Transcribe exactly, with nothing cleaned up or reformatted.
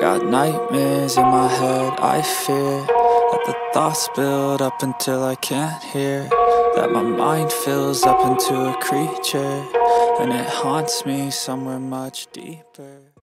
got nightmares in my head, I fear that the thoughts build up until I can't hear, that my mind fills up into a creature, and it haunts me somewhere much deeper.